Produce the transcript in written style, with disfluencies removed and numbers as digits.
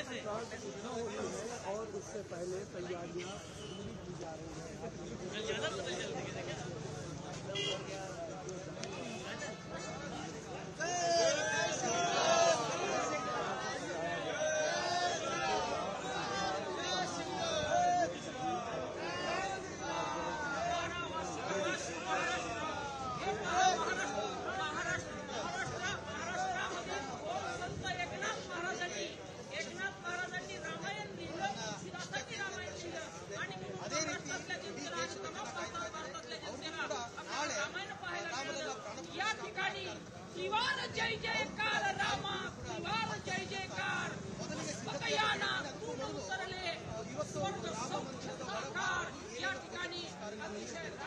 होनी है और उससे पहले तैयारियां पूरी की जा रही या ठिकाणी शिवार जय जयकार रामा शिवार जय जयकार बकयाना तू उतरले स्वर्ग सौख्य साकार या ठिकाणी अतिशय